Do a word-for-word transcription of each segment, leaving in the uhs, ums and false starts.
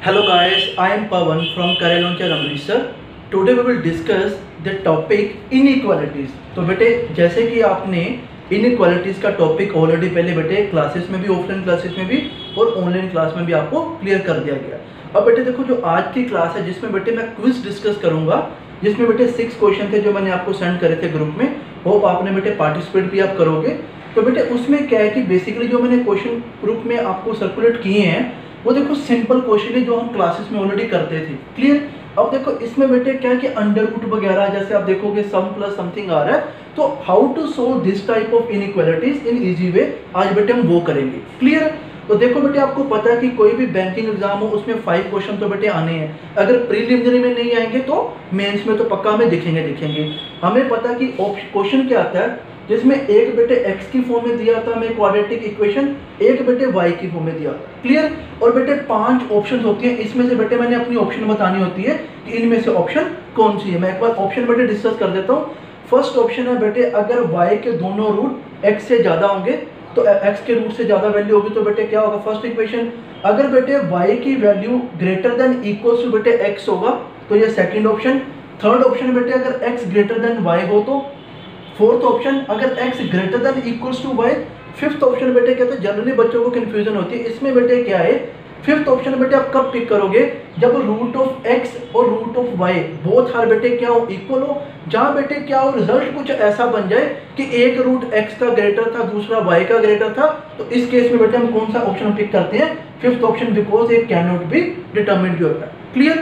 Hello guys, I am Pawan from Career Launcher Amritsar. Today we will discuss the topic inequalities. तो बेटे जैसे कि आपने inequalities का टॉपिक ऑलरेडी पहले बेटे क्लासेस में भी, ऑफलाइन क्लासेस में भी और ऑनलाइन क्लास में भी आपको क्लियर कर दिया गया। अब बेटे देखो जो आज की क्लास है जिसमें बेटे मैं क्विज डिस्कस करूंगा, जिसमें बेटे सिक्स क्वेश्चन थे जो मैंने आपको सेंड करे थे ग्रुप में। होप आपने बेटे पार्टिसिपेट भी आप करोगे। तो बेटे उसमें क्या है कि बेसिकली जो मैंने क्वेश्चन ग्रुप में आपको सर्कुलेट किए हैं वो देखो सिंपल क्वेश्चन है जो हम क्लासेस में ऑलरेडी करते थे। क्लियर। अब देखो इसमें बेटे क्या है कि अंडर रूट वगैरह जैसे आप देखोगे सम प्लस समथिंग आ रहा है, तो how to solve this type of inequalities in easy way आज बेटे हम वो करेंगे। क्लियर। तो देखो बेटे आपको पता है कि कोई भी बैंकिंग एग्जाम हो उसमें फाइव क्वेश्चन तो बेटे आने हैं। अगर प्रीलिमिनरी में नहीं आएंगे तो मेंस में तो पक्का हमें दिखेंगे दिखेंगे हमें पता है कि क्वेश्चन क्या आता है जिसमें एक बेटे x की फॉर्म में दिया था हमें क्वाड्रेटिक इक्वेशन, एक बेटे y की फॉर्म में दिया था। क्लियर। और बेटे पांच ऑप्शन होती हैं, इसमें से बेटे मैंने अपनी ऑप्शन बतानी होती है कि इनमें से ऑप्शन कौन सी है। मैं एक बार ऑप्शन बेटे डिस्कस कर देता हूँ। फर्स्ट ऑप्शन है बेटे अगर y के दोनों रूट x से ज्यादा होंगे तो x के रूट से ज्यादा वैल्यू होगी तो बेटे क्या होगा फर्स्ट इक्वेशन। अगर बेटे y की value greater than equals to बेटे x होगा तो ये सेकंड ऑप्शन। थर्ड ऑप्शन बेटे अगर x ग्रेटर देन y हो तो। फोर्थ ऑप्शन अगर x greater than equals to y। Fifth option बेटे कहते हैं जनरली बच्चों को कंफ्यूजन होती है, इसमें बेटे क्या है फिफ्थ ऑप्शन बेटे आप कब पिक करोगे जब रूट ऑफ x और root of y both are बेटे क्या हो इक्वल हो, जहां बेटे क्या हो रिजल्ट कुछ ऐसा बन जाए कि एक रूट x का ग्रेटर था दूसरा y का ग्रेटर था, तो इस केस में बेटे हम कौन सा ऑप्शन पिक करते हैं fifth option, because it can not be determined जो होता है। क्लियर।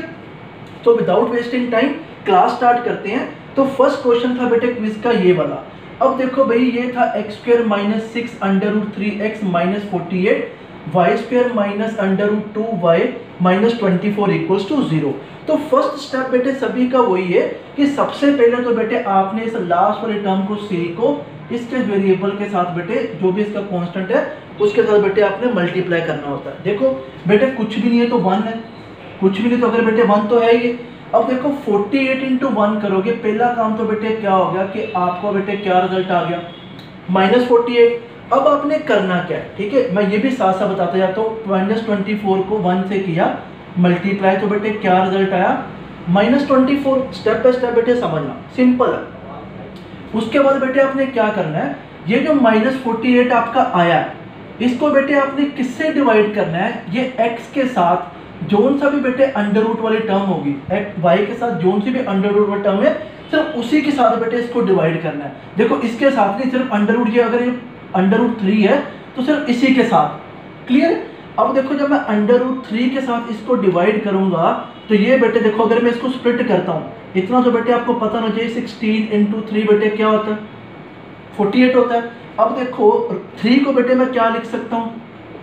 तो without wasting time class start करते हैं। तो फर्स्ट क्वेश्चन था बेटे क्विज का ये वाला। अब देखो भाई ये था x square minus six under root three x minus forty eight y square minus under root two y minus twenty four equals to zero. तो फर्स्ट स्टेप बेटे सभी का वही है कि सबसे पहले तो बेटे आपने इस लास्ट वाले टर्म को सी को इसके वेरिएबल के साथ बेटे जो भी इसका कांस्टेंट है उसके साथ बेटे आपने मल्टीप्लाई करना होता है। देखो बेटे कुछ भी नहीं है तो वन है, कुछ भी नहीं तो अगर बेटे वन तो है ये। अब देखो अड़तालीस इंटू वन करोगे, पहला काम तो बेटे क्या हो गया कि आपको बेटे क्या रिजल्ट आ गया माइनस फोर्टी एट। अब आपने करना क्या है, ठीक है, मैं ये भी साथ साथ बताता जाता हूँ। माइनस ट्वेंटी फोर को वन से किया मल्टीप्लाई तो बेटे क्या रिजल्ट आया minus twenty four. Step by step बेटे समझना सिंपल है। उसके बाद बेटे आपने क्या करना है, ये जो माइनस फोर्टी एट आपका आया इसको बेटे आपने किससे डिवाइड करना है, ये x के साथ जोन सा भी बेटे अंडर रूट वाली टर्म होगी, y के साथ जोन सी भी अंडर रूट वाली टर्म है सिर्फ उसी के साथ बेटे इसको डिवाइड करना है। देखो इसके साथ नहीं, सिर्फ अंडर रूट, ये अगर ये अंडर रूट थ्री है तो सिर्फ इसी के साथ। क्लियर। अब देखो जब मैं अंडर रूट थ्री के साथ इसको डिवाइड करूंगा तो ये बेटे देखो अगर मैं इसको स्प्लिट करता हूँ इतना तो बेटे आपको पता ना चाहिए सिक्सटीन इंटू थ्री बेटे क्या होता है फोर्टी एट होता है। अब देखो थ्री को बेटे मैं क्या लिख सकता हूँ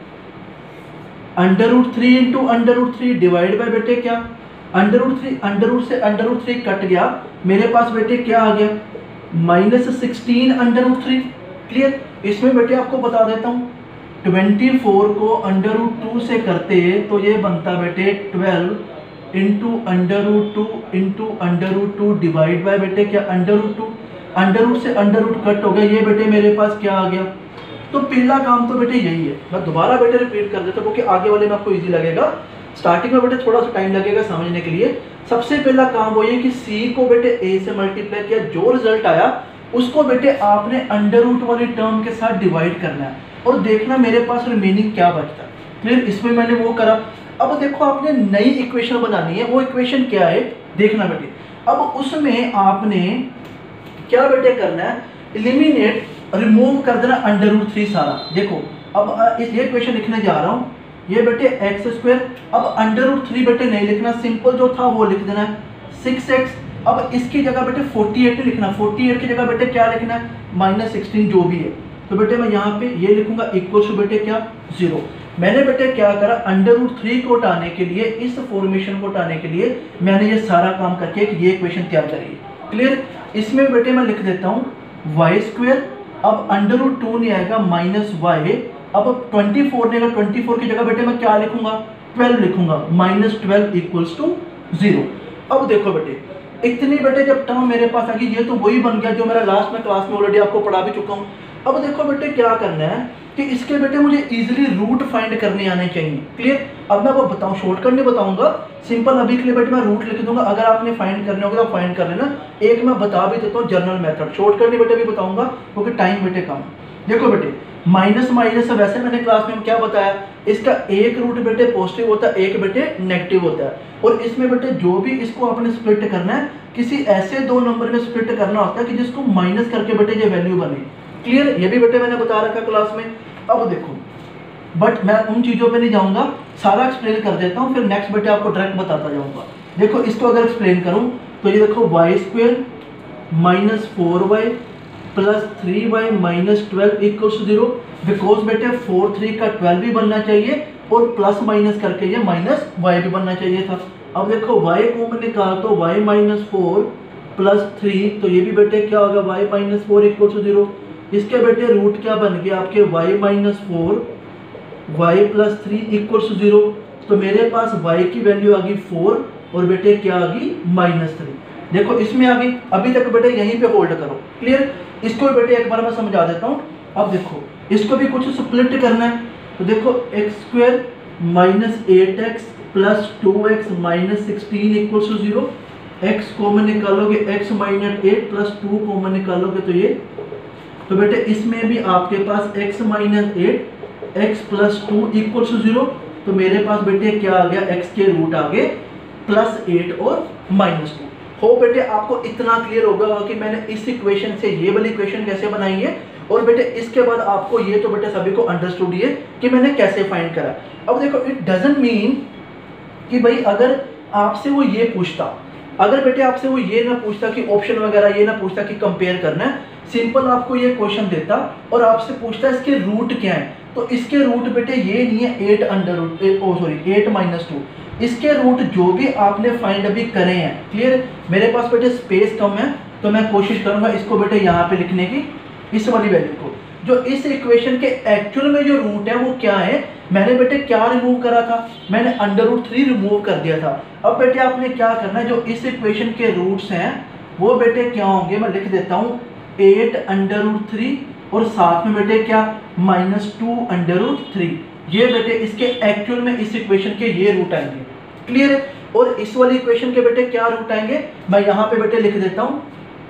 under root three into under root three divide by बेटे क्या under root three, under root से अंडर रूट थ्री कट गया, मेरे पास बेटे क्या आ गया minus sixteen under root three. Clear. इसमें बेटे आपको बता देता हूँ ट्वेंटी फोर को अंडर रूट टू से करते तो ये बनता बेटे twelve into under root two into under root two divide by बेटे क्या under root two. Under root से अंडर रूट कट हो गया, ये बेटे मेरे पास क्या आ गया। तो पहला काम तो बेटे यही है, मैं दोबारा बेटे रिपीट कर देता हूँ क्योंकि आगे वाले में आपको इजी लगेगा, स्टार्टिंग में बेटे थोड़ा सा टाइम लगेगा समझने के लिए। सबसे पहला काम वो ये कि c को बेटे a से मल्टीप्लाई किया, जो रिजल्ट आया उसको बेटे आपने अंडर रूट वाली टर्म के साथ डिवाइड करना है और देखना मेरे पास रिमेनिंग क्या बचता है। फिर इसमें मैंने वो करा। अब देखो आपने नई इक्वेशन बनानी है, वो इक्वेशन क्या है देखना बेटे। अब उसमें आपने क्या बेटे करना है, एलिमिनेट रिमूव कर देना अंडर रूट थ्री सारा। देखो अब इस ये क्वेश्चन लिखने जा रहा हूँ, ये बेटे एक्स स्क्वायर, अब अंडर रूट थ्री बेटे नहीं लिखना, सिंपल जो था वो लिख देना है सिक्स एक्स। अब इसकी जगह बेटे फोर्टी एट लिखना, फोर्टी एट की जगह बेटे क्या लिखना है माइनस सिक्सटीन जो भी है। तो बेटे मैं यहाँ पे ये लिखूंगा इक्वल टू बेटे क्या जीरो। मैंने बेटे क्या करा अंडर रूट थ्री को हटाने के लिए, इस फॉर्मेशन को हटाने के लिए मैंने ये सारा काम करके ये इक्वेशन तैयार करी। क्लियर। इसमें बेटे मैं लिख देता हूँ वाई स्क्वायर, अब अंडर रूट टू नहीं आएगा माइनस वाई, अब ट्वेंटी फोर नहीं आएगा, ट्वेंटी फोर की जगह बेटे मैं क्या लिखूंगा ट्वेल्व लिखूंगा minus twelve equals to zero. अब देखो बेटे इतनी बेटे जब टर्म मेरे पास आ गई, ये तो वही बन गया जो मेरा लास्ट में क्लास में ऑलरेडी आपको पढ़ा भी चुका हूँ। अब देखो बेटे क्या करना है, कि इसके बेटे मुझे इजीली रूट फाइंड करने आने चाहिए। क्लियर? अब मैं वो बताऊँ, शॉर्टकट नहीं बताऊंगा, सिंपल अभी के लिए बेटे मैं रूट लिख दूंगा। अगर आपने फाइंड करने होगा तो फाइंड कर लेना। एक मैं बता भी देता हूँ जनरल मेथड, शॉर्टकट नहीं बेटे भी बताऊंगा क्योंकि टाइम बेटे कम। देखो बेटे माइनस माइनस वैसे मैंने क्लास में क्या बताया, इसका एक रूट बेटे पॉजिटिव होता है, एक बेटे नेगेटिव होता है। और इसमें बेटे जो भी इसको आपने स्प्लिट करना है, किसी ऐसे दो नंबर में स्प्लिट करना होता है कि जिसको माइनस करके बेटे ये वैल्यू बने। क्लियर? ये भी बेटे मैंने बता रखा क्लास में। अब देखो, बट मैं उन चीज़ों पे नहीं जाऊंगा, सारा एक्सप्लेन कर देता हूँ, फिर नेक्स्ट बेटे आपको डायरेक्ट बताता जाऊंगा। देखो इसको अगर एक्सप्लेन करूँ तो ये देखो y square minus four y plus three y minus twelve equals to zero. Because बेटे फोर थ्री का ट्वेल्व भी बनना चाहिए और प्लस माइनस करके ये माइनस वाई भी बनना चाहिए था। अब देखो वाई कॉमन निकाल तो y minus four plus three, तो ये भी बेटे क्या होगा y minus four equals to zero. इसके बेटे रूट क्या बन गया आपके y minus four y plus three equals to zero. तो मेरे पास वाई की वैल्यू आ गई फोर और बेटे क्या आ गई माइनस थ्री। देखो इसमें आ गई। अभी तक बेटे यहीं पे होल्ड करो। क्लियर? इसको भी बेटे एक बार मैं समझा देता हूँ। अब देखो इसको भी कुछ स्प्लिट करना है, तो देखो x square minus eight x plus two x minus sixteen equals to zero. X common निकालोगे x minus eight plus two common निकालोगे तो ये, तो बेटे इसमें भी आपके पास x minus eight x plus two equals to zero. तो मेरे पास बेटे क्या आ गया, x के रूट आ गए प्लस एट और माइनस टू। हो बेटे आपको इतना क्लियर हो गया कि मैंने इस इक्वेशन से ये वाली इक्वेशन कैसे बनाई है। और बेटे इसके बाद आपको ये तो बेटे सभी को अंडरस्टूड है कि मैंने कैसे फाइंड करा। अब देखो इट डजंट मीन कि भाई अगर आपसे वो ये पूछता, अगर बेटे आपसे वो ये ना पूछता कि ऑप्शन वगैरह ये ना पूछता कि कंपेयर करना है, सिंपल आपको ये क्वेश्चन देता और आपसे पूछता है इसके रूट क्या है, तो इसके रूट बेटे ये नहीं है eight under root oh sorry eight minus two. इसके रूट जो भी आपने फाइंड अभी करे हैं। क्लियर? मेरे पास बेटे स्पेस कम है तो मैं कोशिश करूंगा इसको बेटे यहाँ पे लिखने की, इस वाली वैल्यू को। जो इस इक्वेशन के एक्चुअल में जो रूट है वो क्या है, मैंने बेटे क्या रिमूव करा था, मैंने अंडर रूट थ्री रिमूव कर दिया था। अब बेटे आपने क्या करना है, जो इस इक्वेशन के रूट्स हैं वो बेटे क्या होंगे, मैं लिख देता हूँ एट अंडर रूट थ्री और साथ में बेटे क्या minus two under root three. ये बेटे इसके एक्चुअल में इस इक्वेशन के ये रूट आएंगे। क्लियर है? और इस वाली इक्वेशन के बेटे क्या रूट आएंगे, मैं यहाँ पे बेटे लिख देता हूँ।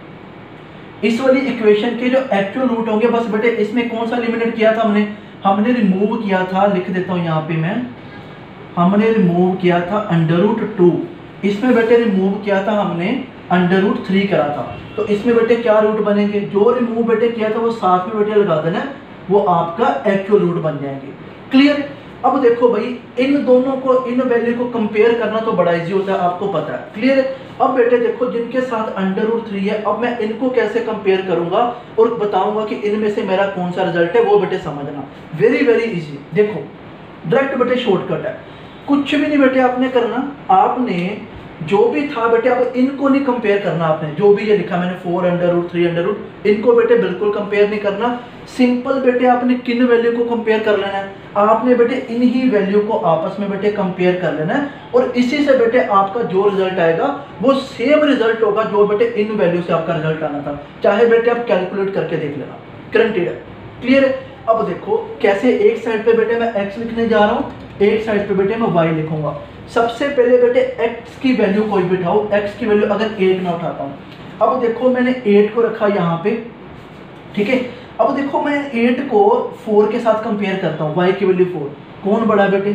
इस वाली इक्वेशन के जो एक्चुअल रूट होंगे, बस बेटे इसमें कौन सा एलिमिनेट किया था हमने, हमने रिमूव किया था, लिख देता हूँ यहाँ पे मैं, हमने रिमूव किया था अंडर रूट टू। इसमें बेटे रिमूव किया था हमने अंडर रूट थ्री करा था। तो इसमें बेटे क्या रूट बनेंगे, जो रिमूव बेटे किया था वो साथ में बेटे लगा देना, वो आपका एक्चुअल रूट बन जाएंगे। क्लियर? अब देखो भाई इन दोनों को, इन वैल्यू को कंपेयर करना तो बड़ा इजी होता है, आपको पता है। क्लियर है? अब बेटे देखो जिनके साथ अंडर रूट थ्री है, अब मैं इनको कैसे कंपेयर करूंगा और बताऊंगा कि इनमें से मेरा कौन सा रिजल्ट है, वो बेटे समझना वेरी वेरी इजी। देखो डायरेक्ट बेटे शॉर्टकट है, कुछ भी नहीं बेटे आपने करना, आपने जो भी था बेटे अब इनको नहीं कंपेयर करना। आपने जो भी ये लिखा मैंने four under root three under root, इनको बेटे बिल्कुल कंपेयर नहीं करना। सिंपल बेटे आपने किन वैल्यू को कंपेयर कर लेना है, आपने बेटे इन ही वैल्यू को आपस में बेटे कंपेयर कर लेना है और इसी से बेटे आपका जो रिजल्ट आएगा वो सेम रिजल्ट होगा जो बेटे इन वैल्यू से आपका रिजल्ट आना था। चाहे बेटे आप कैलकुलेट करके देख लेना। ग्रांटेड है। क्लियर है? अब देखो कैसे, एक साइड पे बेटे मैं x लिखने जा रहा हूँ, एक साइड पे बेटे मैं y लिखूंगा। सबसे पहले बेटे x की वैल्यू कोई भी उठाओ, x की वैल्यू अगर एट में उठाता हूँ। अब देखो मैंने एट को रखा यहाँ पे, ठीक है। अब देखो मैं एट को फोर के साथ कंपेयर करता हूँ, y की वैल्यू फोर, कौन बड़ा बेटे,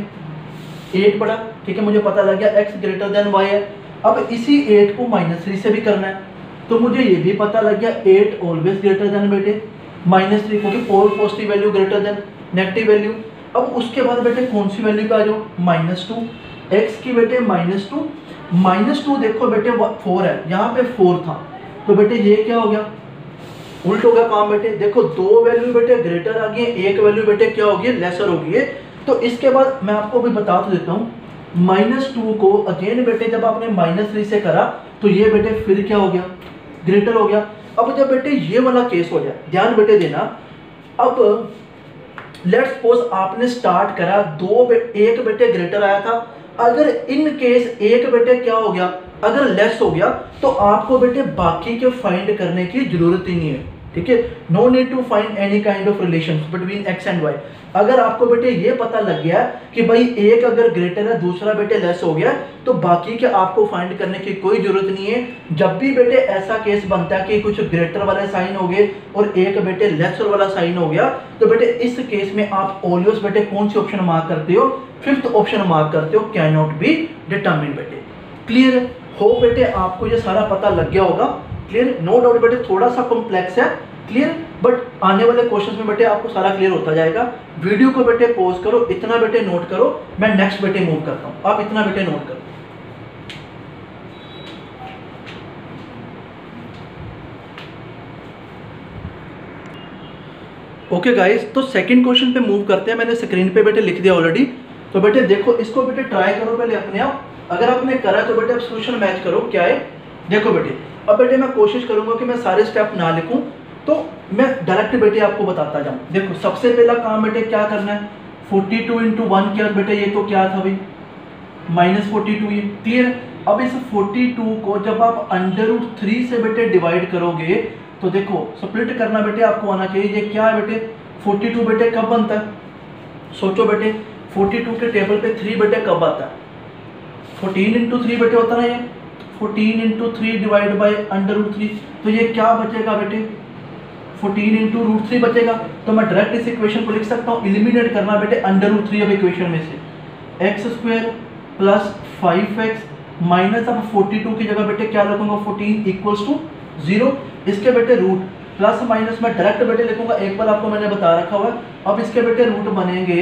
एट बड़ा, ठीक है। मुझे पता लग गया x ग्रेटर देन y है। अब इसी एट को माइनस थ्री से भी करना है, तो मुझे ये भी पता लग गया एट ऑलवेज ग्रेटर देन बेटे माइनस थ्री, क्योंकि four positive value greater than negative value. अब उसके बाद बेटे कौन सी वैल्यू पे आ जाओ, माइनस टू, एक्स की बेटे माइनस टू, माइनस टू देखो बेटे फोर है, यहाँ पे फोर था, तो बेटे ये क्या हो गया, उल्ट हो गया काम बेटे। देखो दो वैल्यू बेटे ग्रेटर आ गई, एक वैल्यू बेटे क्या होगी, लेसर होगी है। तो इसके बाद मैं आपको भी बता तो देता हूँ, माइनस टू को अगेन बेटे जब आपने माइनस थ्री से करा तो ये बेटे फिर क्या हो गया, ग्रेटर हो गया। अब जब बेटे ये वाला केस हो जाए, ध्यान बेटे देना, अब लेट्स सपोज आपने स्टार्ट करा, दो बे, एक बेटे ग्रेटर आया था, अगर इन केस एक बेटे क्या हो गया, अगर लेस हो गया, तो आपको बेटे बाकी के फाइंड करने की जरूरत ही नहीं है। ठीक है। No need to find any kind of relation between x and y. अगर आपको बेटे ये पता लग गया कि भाई एक अगर ग्रेटर है दूसरा बेटे लेस हो गया, तो बाकी के आपको फाइंड करने की कोई जरूरत नहीं है। जब भी बेटे ऐसा केस बनता है कि कुछ ग्रेटर वाले साइन हो गए और एक बेटे लेसर वाला साइन हो गया, तो बेटे इस केस में आप ऑलवेज बेटे कौन सी ऑप्शन मार्क करते हो? फिफ्थ ऑप्शन मार्क करते हो, कैन नॉट बी डिटरमिन बेटे। क्लियर हो बेटे? आपको ये सारा पता लग गया होगा। क्लियर? नो डाउट बेटे थोड़ा सा कॉम्प्लेक्स है, क्लियर, बट आने वाले क्वेश्चंस में बेटे आपको सारा क्लियर होता जाएगा। वीडियो को बेटे पॉज करो, इतना बेटे नोट करो, मैं नेक्स्ट बेटे मूव करता हूं, आप इतना बेटे नोट करो। ओके गाइस, तो सेकंड क्वेश्चन पे मूव करते हैं। मैंने स्क्रीन पे बेटे लिख दिया ऑलरेडी, तो बेटे देखो इसको बेटे ट्राई करो पहले अपने आप। अगर आपने करा तो बेटे आप सॉल्यूशन मैच करो क्या है। देखो बेटे, अब बेटे मैं कोशिश करूंगा कि मैं सारे स्टेप ना लिखूं, तो मैं डायरेक्ट बेटे आपको बताता जाऊं। देखो सबसे पहला काम बेटे क्या करना है, फोर्टी टू इंटू वन क्या बेटे, ये तो क्या था भाई माइनस फोर्टी टू, ये क्लियर। अब इस फोर्टी टू को जब आप अंडर रूट थ्री से बेटे डिवाइड करोगे, तो देखो स्प्लिट करना बेटे आपको आना चाहिए। ये क्या है बेटे, फोर्टी टू बेटे कब बनता है, सोचो बेटे, फोर्टी टू के टेबल पे थ्री बेटे कब आता है, फोर्टीन इंटू थ्री बेटे होता ना, ये fourteen into three divide by under root three, तो ये क्या बचेगा बेटे, फोर्टीन इंटू रूट थ्री बचेगा। तो मैं डायरेक्ट इस इक्वेशन को लिख सकता हूँ, एलिमिनेट करना बेटे अंडर रूट थ्री अब इक्वेशन में से, x square plus five x minus, अब फोर्टी टू की जगह बेटे क्या लिखूंगा, फोर्टीन इक्वल्स टू जीरो। इसके बेटे रूट प्लस माइनस मैं डायरेक्ट बेटे लिखूंगा, एक बार आपको मैंने बता रखा हुआ है। अब इसके बेटे रूट बनेंगे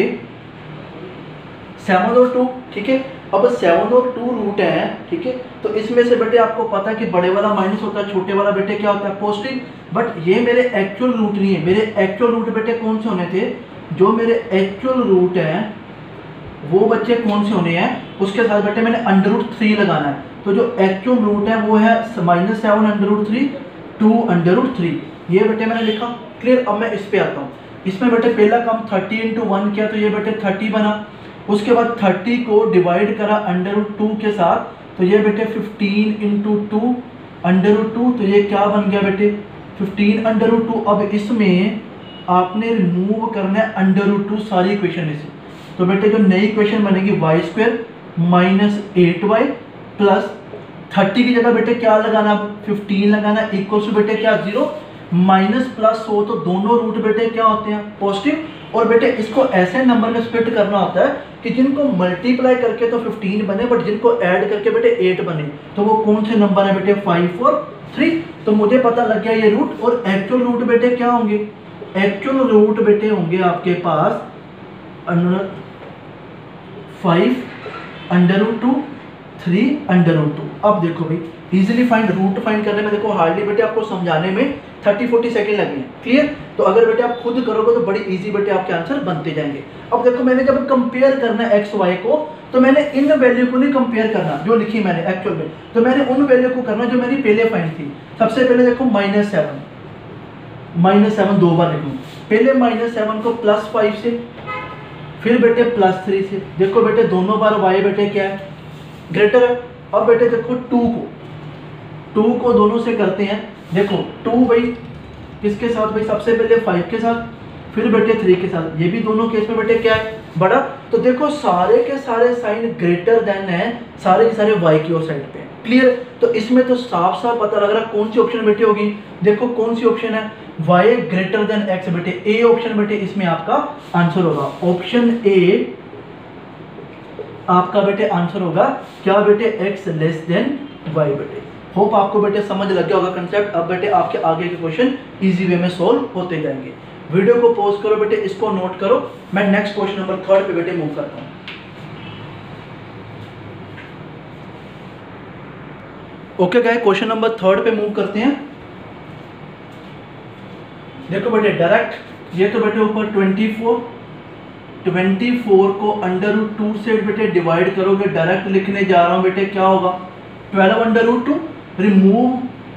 सेवन और टू, ठीक है। अब सेवन और टू रूट है, ठीक है, तो इसमें से बेटे आपको पता है कि बड़े वाला माइनस होता है, छोटे वाला बेटे क्या होता है पॉजिटिव। बट ये मेरे एक्चुअल रूट नहीं है, मेरे एक्चुअल रूट बेटे कौन से होने थे, जो मेरे एक्चुअल रूट हैं वो बच्चे कौन से होने हैं, उसके साथ बेटे मैंने अंडर रूट थ्री लगाना है। तो जो एक्चुअल रूट है वो है minus seven under root three, two under root three, ये बेटे मैंने लिखा। क्लियर? अब मैं इस पे आता हूँ। इसमें बेटे पहला काम थर्टी इंटू वन किया, तो ये बेटे थर्टी बना। उसके बाद थर्टी को डिवाइड करा अंडर रूट टू के साथ, तो ये बेटे fifteen into two under root two, तो ये क्या बन गया बेटे फिफ्टीन अंडर रूट टू। अब इसमें आपने रिमूव करना है अंडर रूट टू सारी इक्वेशन में से, तो बेटे जो नई इक्वेशन बनेगी y square minus eight y plus thirty की जगह बेटे क्या लगाना, फिफ्टीन लगाना, इक्वल टू बेटे क्या जीरो, माइनस प्लस हो तो दोनों रूट बेटे क्या होते हैं पॉजिटिव। और बेटे इसको ऐसे नंबर में स्प्लिट करना होता है कि जिनको मल्टीप्लाई करके तो फिफ्टीन बने, बट जिनको ऐड करके बेटे एट बने, तो वो कौन से नंबर है बेटे फाइव और थ्री। तो मुझे पता लग गया ये रूट, और एक्चुअल रूट बेटे क्या होंगे, एक्चुअल रूट बेटे होंगे आपके पास five under root two, three under root two. अब देखो भाई इजीली फाइंड रूट फाइंड करने में देखो हार्डली बेटे आपको समझाने में थर्टी फोर्टी सेकंड लगे हैं। क्लियर? तो अगर बेटे आप खुद करोगे तो बड़ी इजी बेटे आपके आंसर बनते जाएंगे। अब देखो मैंने जब कंपेयर करना है एक्स वाई को, तो मैंने इन वैल्यू को नहीं कंपेयर करना जो लिखी मैंने एक्चुअल में, तो मैंने उन वैल्यू को करना जो मेरी पहले फाइंड थी। सबसे पहले देखो माइनस सेवन, माइनस सेवन दो बार लिखूँ, पहले माइनस सेवन को प्लस फाइव से, फिर बेटे प्लस थ्री से। देखो बेटे दोनों बार वाई बेटे क्या है ग्रेटर है। अब बेटे देखो टू को टू को दोनों से करते हैं। देखो टू भाई किसके साथ, भाई सबसे पहले फाइव के साथ, फिर बेटे थ्री के साथ, ये भी दोनों केस में बेटे क्या है बड़ा। तो देखो सारे के सारे साइन ग्रेटर देन है, सारे के सारे वाई की ओर साइड पे। क्लियर? तो इसमें तो साफ साफ पता लग रहा है कौन सी ऑप्शन बेटे होगी। देखो कौन सी ऑप्शन है, वाई ग्रेटर देन एक्स बेटे, ए ऑप्शन बेटे इसमें आपका आंसर होगा। ऑप्शन ए आपका बेटे आंसर होगा क्या बेटे, एक्स लेस देन वाई बेटे। होप आपको बेटे समझ लग गया होगा कंसेप्ट। अब बेटे आपके आगे के क्वेश्चन इजी वे में सॉल्व होते जाएंगे। वीडियो को पॉज करो बेटे, इसको नोट करो। मैं नेक्स्ट क्वेश्चन नंबर थर्ड पे बेटे मूव करता हूं। Okay guys, question number third पे मूव करते हैं। देखो बेटे डायरेक्ट ये तो बेटे ऊपर ट्वेंटी फोर, ट्वेंटी फोर को अंडर रूट टू से बेटे डिवाइड करोगे, डायरेक्ट लिखने जा रहा हूं बेटे क्या होगा, twelve under root two, remove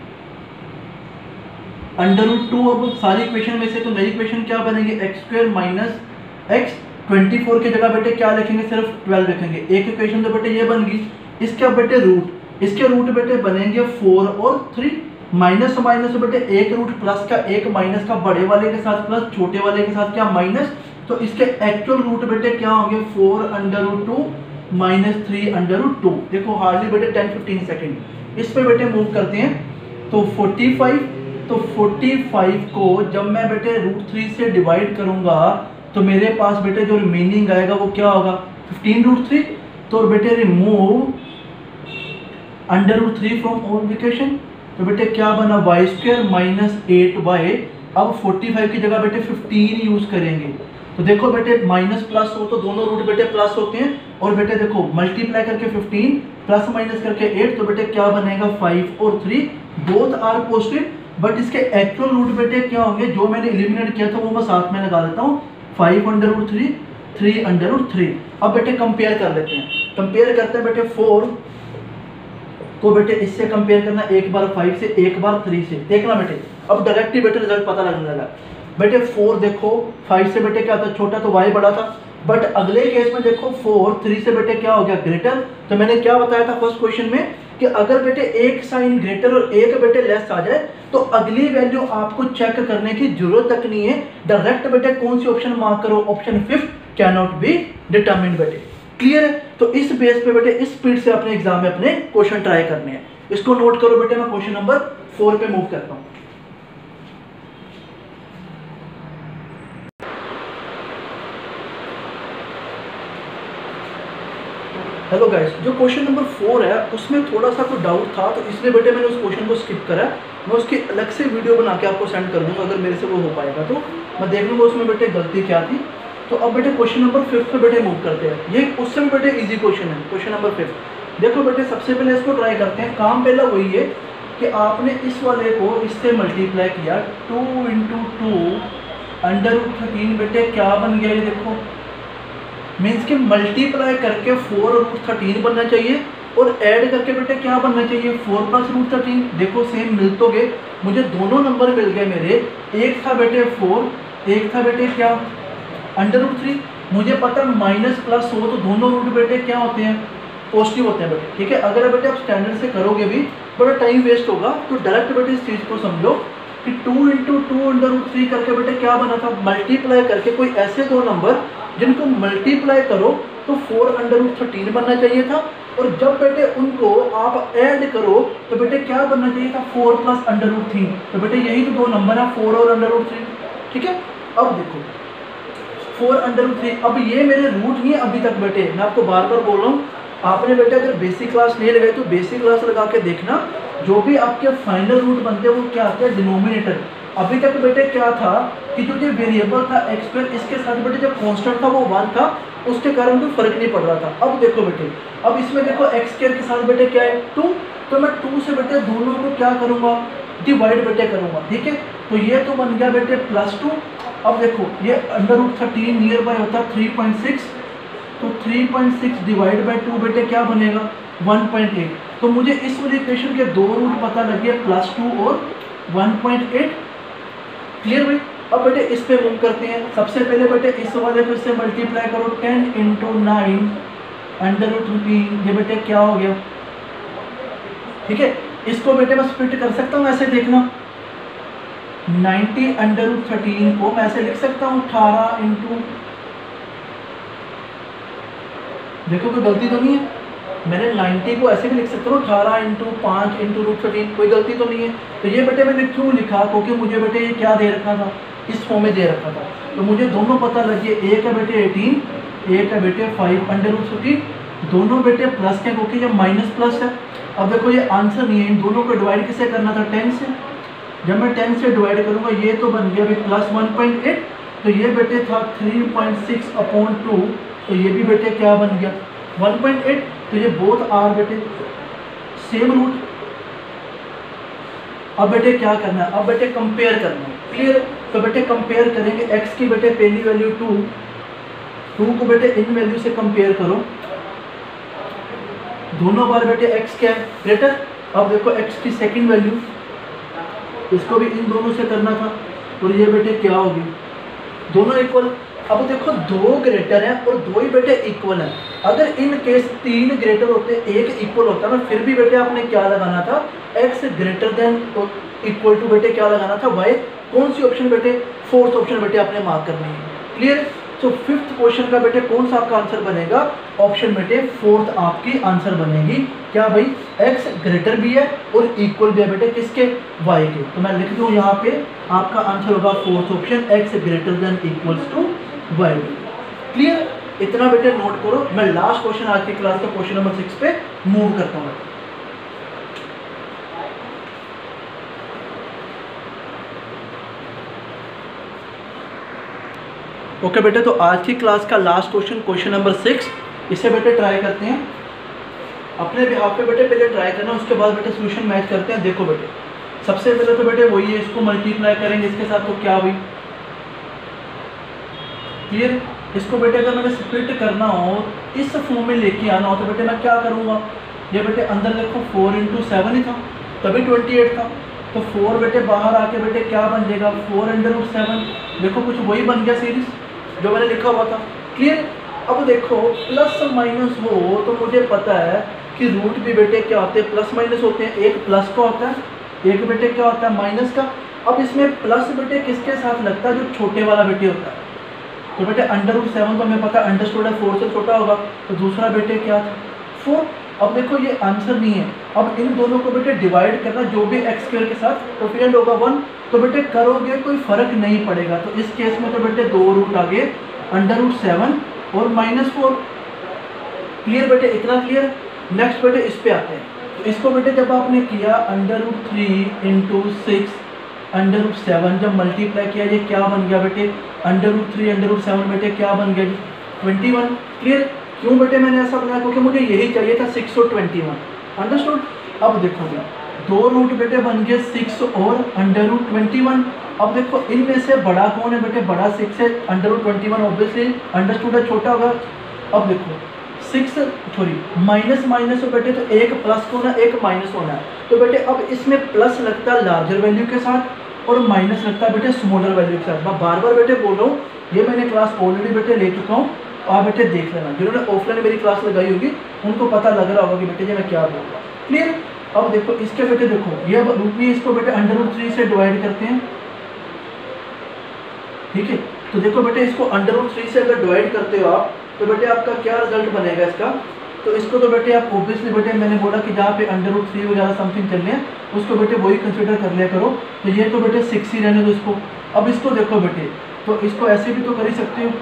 under root two. अब सारी इक्वेशन में से तो नई इक्वेशन क्या बनेगी, x square minus x, twenty four की जगह बेटे क्या लिखेंगे, सिर्फ ट्वेल्व लिखेंगे। एक इक्वेशन तो बेटे ये बन गई। इसके अब बेटे रूट, इसके रूट बेटे बनेंगे फोर और थ्री। माइनस तो माइनस तो बेटे एक रूट प्लस का एक माइनस का बड़े वाले के साथ प्लस छोटे वाले के साथ क्या माइनस, तो इसके एक्चुअल रूट बेटे क्या होंगे four under root two minus three under root two. देखो हार्डली बेटे टेन फिफ्टीन सेकेंड इस पे बेटे मूव करते हैं। तो फोर्टी फाइव, तो फोर्टी फाइव को जब मैं बेटे रूट थ्री से डिवाइड करूंगा तो मेरे पास बेटे जो रिमेनिंग आएगा वो क्या होगा फिफ्टीन रूट थ्री। तो बेटे remove under root three from all equation, तो बेटे क्या बना y square minus eight y. अब फोर्टी फाइव की जगह बेटे फिफ्टीन यूज करेंगे। तो देखो बेटे माइनस प्लस हो तो दोनों रूट बेटे प्लस होते हैं, और बेटे देखो मल्टीप्लाई करके फिफ्टीन प्लस माइनस करके एट, तो बेटे क्या बनेगा फाइव और three both are positive, but इसके एक्चुअल रूट बेटे क्या होंगे जो मैंने एलिमिनेट किया था वो मैं साथ में लगा देता हूँ, five under root three, three under root three. अब बेटे कंपेयर कर लेते हैं, कंपेयर करते हैं बेटे फोर को बेटे इससे कंपेयर करना एक बार फाइव से एक बार थ्री से, देखना बेटे अब डायरेक्टली बेटे रिजल्ट पता लगने लगा। बेटे फोर देखो फाइव से बेटे क्या था छोटा तो वाई बड़ा था, बट अगले केस में देखो फोर थ्री से बेटे क्या हो गया ग्रेटर। तो मैंने क्या बताया था फर्स्ट क्वेश्चन में कि अगर बेटे एक साइन ग्रेटर और एक बेटे लेस आ जाए तो अगली वैल्यू आपको चेक करने की जरूरत तक नहीं है, डायरेक्ट बेटे कौन सी ऑप्शन मार्क करो, option fifth can not be determined. बेटे क्लियर है? तो इस बेस पे बेटे इस स्पीड से अपने एग्जाम में अपने क्वेश्चन ट्राई करने हैं। इसको नोट करो बेटे, मैं क्वेश्चन नंबर फोर पे मूव करता हूं। हेलो गाइस, जो क्वेश्चन नंबर फोर है उसमें थोड़ा सा कोई डाउट था तो इसलिए बेटे मैंने उस क्वेश्चन को स्किप करा। मैं उसकी अलग से वीडियो बना के आपको सेंड कर दूंगा, अगर मेरे से वो हो पाएगा तो मैं देख लूँगा उसमें बेटे गलती क्या थी। तो अब बेटे क्वेश्चन नंबर फिफ्थ पे बेटे मूव करते हैं। ये उससे भी बेटे इजी क्वेश्चन है, क्वेश्चन नंबर फिफ्थ। देखो बेटे सबसे पहले इसको ट्राई करते हैं। काम पहला वही है कि आपने इस वाले को इससे मल्टीप्लाई किया, two into two under root thirteen बेटे क्या बन गया, ये देखो मीन्स कि मल्टीप्लाई करके फोर रूट थर्टीन बनना चाहिए और ऐड करके बेटे क्या बनना चाहिए फोर प्लस रूट थर्टीन। देखो सेम मिल तो गए, मुझे दोनों नंबर मिल गए मेरे, एक था बेटे फोर, एक था बेटे क्या अंडर रूट थ्री। मुझे पता माइनस प्लस हो तो दोनों रूट बेटे क्या होते हैं पॉजिटिव होते हैं बेटे, ठीक है। अगर बेटे आप स्टैंडर्ड से करोगे भी बड़ा टाइम वेस्ट होगा, तो डायरेक्ट बेटे इस चीज़ को समझो कि two into two under root three करके बेटे क्या बना था, मल्टीप्लाई करके कोई ऐसे दो नंबर जिनको मल्टीप्लाई करो तो फोर अंडर रूट थर्टीन बनना चाहिए था, और जब बेटे उनको आप ऐड करो तो बेटे क्या बनना चाहिए था four plus under root three. तो बेटे यही तो दो नंबर है फोर और अंडर रूट थ्री, ठीक है। अब देखो फोर अंडर रूट थ्री, अब ये मेरे रूट नहीं है अभी तक बेटे, मैं आपको बार बार बोल रहा हूँ, आपने बेटे अगर बेसिक क्लास नहीं लगाई तो बेसिक क्लास लगा के देखना, जो भी आपके फाइनल रूट बनते हैं वो क्या आते हैं डिनोमिनेटर। अभी तक बेटे क्या था कि जो ये वेरिएबल था एक्स स्क्वायर, इसके साथ बेटे जब कांस्टेंट था वो वन था, उसके कारण कोई फर्क नहीं पड़ रहा था। अब देखो बेटे, अब इसमें देखो एक्स स्क्वायर के साथ बेटे क्या है टू, तो मैं टू से बेटे दोनों को क्या करूँगा डिवाइड बेटे करूँगा, ठीक है। तो ये तो बन गया बेटे प्लस टू। अब देखो ये under root thirteen near by होता है थ्री पॉइंट सिक्स, तो three point six divide by two बेटे क्या बनेगा वन पॉइंट एट। तो मुझे इस वाली इक्वेशन के दो रूट पता लग गया प्लस टू और वन पॉइंट एट। क्लियर भाई? अब बेटे इस पे मूव करते हैं। सबसे पहले बेटे इस वाले को इससे मल्टीप्लाई करो, ten into nine under root thirteen, ये बेटे क्या हो गया, ठीक है। इसको बेटे मैं स्प्लिट कर सकता हूँ ऐसे, देखना नाइन्टी अंडर रूट थर्टीन को मैं ऐसे लिख सकता हूँ अठारह इंटू, देखो कोई गलती तो नहीं है, मैंने नाइन्टी को ऐसे भी लिख सकता हूँ अठारह इंटू पाँच इंटू रूट थर्टीन, कोई गलती तो नहीं है। तो ये बेटे मैंने क्यों लिखा, क्योंकि मुझे बेटे ये क्या दे रखा था, इस फॉर्म में दे रखा था, तो मुझे दोनों पता लगे, एक है बेटे एटीन, एक है बेटे फाइव अंडर रूट थर्टीन, दोनों बेटे प्लस के क्योंकि ये माइनस प्लस है। अब देखो ये आंसर नहीं है, इन दोनों को डिवाइड किससे करना था टेन से, जब मैं टेन से डिवाइड करूँगा ये तो बन गया अभी प्लस वन पॉइंट एट, तो ये बेटे था three point six upon two, तो ये भी बेटे क्या बन गया वन पॉइंट एट। तो ये बोथ आर बेटे सेम रूट। अब बेटे क्या करना है, अब बेटे कंपेयर करना है, क्लियर। तो बेटे कंपेयर करेंगे, x की बेटे पहली वैल्यू टू, टू को बेटे इन वैल्यू से कंपेयर करो, दोनों बार बेटे x क्या है ग्रेटर। अब देखो x की सेकंड वैल्यू, इसको भी इन दोनों से करना था, और ये बेटे क्या होगी दोनों इक्वल। अब देखो दो ग्रेटर हैं और दो ही बेटे इक्वल हैं। अगर इन केस तीन ग्रेटर होते एक इक्वल होता ना, फिर भी बेटे आपने क्या लगाना था, x greater than equal to बेटे क्या लगाना था, y। कौन सी ऑप्शन बेटे, फोर्थ ऑप्शन बेटे आपने मार्क करनी है। क्लियर। सो फिफ्थ क्वेश्चन का बेटे कौन सा आपका आंसर बनेगा, ऑप्शन बेटे फोर्थ आपकी आंसर बनेगी। क्या भाई, x ग्रेटर भी है और इक्वल भी है बेटे किसके, y के। तो मैं लिख दूं यहाँ पे आपका आंसर होगा fourth option, x greater than equals to y। Clear. इतना बेटे नोट करो। मैं लास्ट क्वेश्चन आज की क्लास का क्वेश्चन नंबर सिक्स पे मूव करता हूँ। ओके बेटे, तो आज की क्लास का last question, question number six, इसे बेटे ट्राई करते हैं अपने बिहाफ पे बेटे। पहले ट्राई करना, उसके बाद बेटे सोल्यूशन मैच करते हैं। देखो बेटे, सबसे पहले तो बेटे वही है, इसको मल्टीप्लाई करेंगे इसके साथ तो क्या हुई, क्लियर। इसको बेटे अगर मैंने स्प्लिट करना हो, इस फॉर्म में लेके आना हो, तो बेटे मैं क्या करूँगा, ये बेटे अंदर देखो फोर इंटू सेवन ही था, तभी ट्वेंटी एट था। तो फोर बेटे बाहर आके बेटे क्या बन जाएगा, फोर अंडर रूट सेवन। देखो कुछ वही बन गया सीरीज जो मैंने लिखा हुआ था। क्लियर। अब देखो प्लस माइनस हो तो मुझे पता है कि रूट भी बेटे क्या होते हैं, प्लस माइनस होते हैं। एक प्लस का होता है, एक बेटे क्या होता है, माइनस का। अब इसमें प्लस बेटे किसके साथ लगता है, जो छोटे वाला बेटे होता है। तो बेटे अंडर रूट सेवन तो हमें पता है अंडरस्टूड है, फोर से छोटा होगा। तो दूसरा बेटे क्या था, फोर। अब देखो ये आंसर नहीं है। अब इन दोनों को बेटे डिवाइड करना, जो भी एक्स स्क्वायर के साथ कोफिशिएंट होगा वन, तो बेटे करोगे कोई फर्क नहीं पड़ेगा। तो इस केस में तो बेटे दो रूट आ गए, अंडर रूट सेवन और माइनस फोर। क्लियर बेटे, इतना क्लियर। नेक्स्ट बेटे इस पे आते हैं। तो इसको बेटे जब आपने किया under root three into six under root seven, जब मल्टीप्लाई किया ये क्या बन गया बेटे, under root three under root seven बेटे क्या बन गया जी, ट्वेंटी वन। क्लियर। क्यों बेटे मैंने ऐसा बनाया, क्योंकि मुझे यही चाहिए था, सिक्स और ट्वेंटी वन। अंडरस्टूड। अब देखो जी, दो रूट बेटे बन गए सिक्स और अंडर रूट ट्वेंटी वन। अब देखो इनमें से बड़ा कौन है बेटे, बड़ा सिक्स है, under root twenty one obviously understood है, छोटा होगा। अब देखो सिक्स सॉरी माइनस माइनस हो बेटे, तो एक प्लस होना एक माइनस होना है। तो बेटे अब इसमें प्लस लगता है लार्जर वैल्यू के साथ और माइनस लगता है बेटे स्मॉलर वैल्यू के साथ। मैं बार बार बेटे बोल रहा हूँ, ये मैंने क्लास ऑलरेडी बेटे ले चुका हूँ, आप बेटे देख लेना। जिन्होंने ऑफलाइन मेरी क्लास लगाई होगी उनको पता लग रहा होगा कि बेटे ये मैं क्या बोल रहा हूँ। क्लियर। अब देखो इसके बेटे देखो ये रूट में, इसको बेटे अंडर रूट थ्री से डिवाइड करते हैं, ठीक है। तो देखो बेटे इसको अंडर रूट थ्री से अगर डिवाइड करते हो आप, तो बेटे आपका क्या रिजल्ट बनेगा इसका। तो इसको तो बेटे आप ऑब्वियसली बेटे मैंने बोला कि जहाँ पे अंडर रूट थ्री वगैरह समथिंग चल रहे हैं उसको बेटे वही कंसिडर कर लिया करो। तो ये तो बेटे सिक्स ही रहने दो इसको। अब इसको देखो बेटे, तो इसको ऐसे भी तो कर ही सकते हो।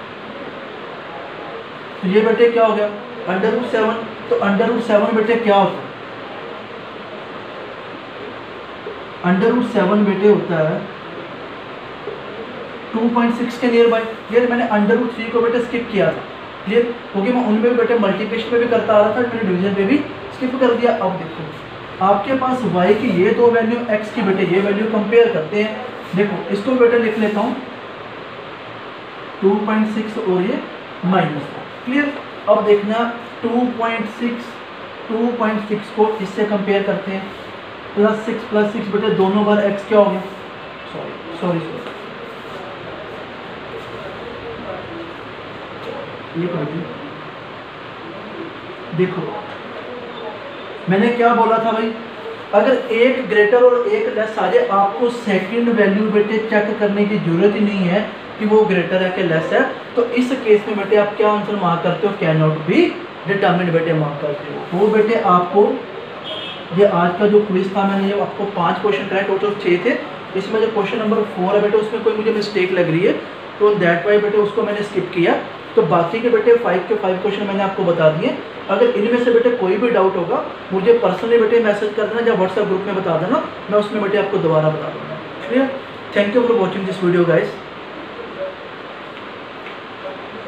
तो ये बेटे क्या हो गया, अंडर रूट सेवन। तो अंडर रूट सेवन बेटे क्या होता है, अंडर रूट सेवन बेटे होता है टू पॉइंट सिक्स के नियर बाई। क्लियर। मैंने अंडर रूट थ्री को बेटे स्किप किया था, क्लियर, क्योंकि मैं उनमें भी बेटे मल्टीप्लिकेशन में भी करता आ रहा था, मैंने डिवीजन पे भी स्किप कर दिया। अब देखो आपके पास y की ये दो वैल्यू, x की बेटे ये वैल्यू कंपेयर करते हैं। देखो इसको बेटे लिख लेता हूँ टू पॉइंट सिक्स और ये माइनस। क्लियर। अब देखना two point six two point six को इससे कंपेयर करते हैं, प्लस सिक्स प्लस सिक्स बेटे दोनों बार x क्या हो गया, सॉरी सॉरी सॉरी ये कर देखो मैंने क्या बोला था भाई, अगर एक ग्रेटर और एक लेस आ जाए आपको सेकंड वैल्यू बेटे चेक करने की जरूरत ही नहीं है कि वो ग्रेटर है कि लेस है। तो इस केस में बेटे आप क्या आंसर मार्क करते हो, कैन नॉट बी डिटरमिन्ड बेटे मार्क करते हो। वो बेटे आपको ये आज का जो क्विज था मैंने ये आपको पांच क्वेश्चन कराए, टोटल छः थे। इसमें जो क्वेश्चन नंबर फोर है बेटे उसमें कोई मुझे मिस्टेक लग रही है, तो दैट वाई बेटे उसको मैंने स्किप किया। तो बाकी के बेटे फाइव के फाइव क्वेश्चन मैंने आपको बता दिए। अगर इनमें से बेटे कोई भी डाउट होगा मुझे पर्सनली बेटे मैसेज कर देना या व्हाट्सएप ग्रुप में बता देना, मैं उसमें बेटे आपको दोबारा बता दूँगा। Clear. Thank you for watching this video guys.